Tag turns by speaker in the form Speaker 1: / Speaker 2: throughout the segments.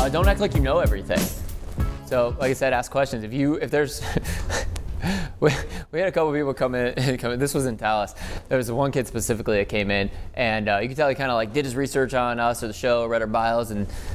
Speaker 1: Don't act like you know everything. So, like I said, ask questions. If there's, we had a couple people come in. This was in Dallas. There was one kid specifically that came in, and you could tell he kind of like did his research on us or the show, read our bios,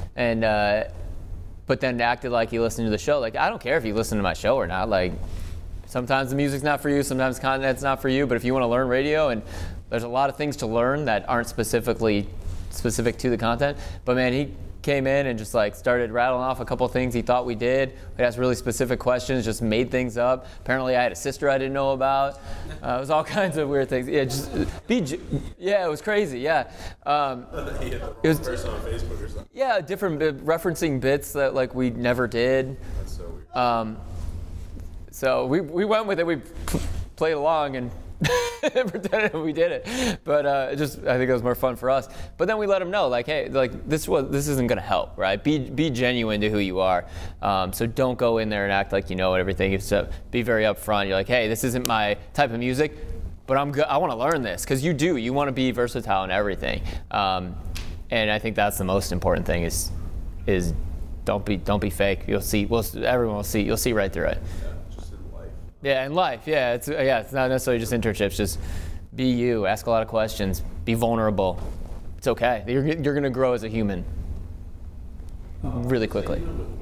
Speaker 1: but then acted like he listened to the show. Like, I don't care if you listen to my show or not. Like, sometimes the music's not for you, sometimes content's not for you. But if you want to learn radio, and there's a lot of things to learn that aren't specific to the content. But man, he came in and just like started rattling off a couple of things he thought we did. We asked really specific questions, just made things up. Apparently I had a sister I didn't know about. It was all kinds of weird things. Yeah, it was crazy, yeah.
Speaker 2: It was a person on Facebook or something.
Speaker 1: Yeah, different referencing bits that like we never did.
Speaker 2: That's so weird.
Speaker 1: So we went with it, we played along and pretended we did it, but I think it was more fun for us. But then we let them know, like, hey, like this isn't gonna help, right? Be genuine to who you are. So don't go in there and act like you know everything. Be very upfront. You're like, hey, this isn't my type of music, but I want to learn this, because you do. You want to be versatile in everything, and I think that's the most important thing is don't be fake. Everyone will see. You'll see right through it. Yeah, in life, yeah. It's not necessarily just internships. Just be you. Ask a lot of questions. Be vulnerable. It's okay. You're going to grow as a human really quickly.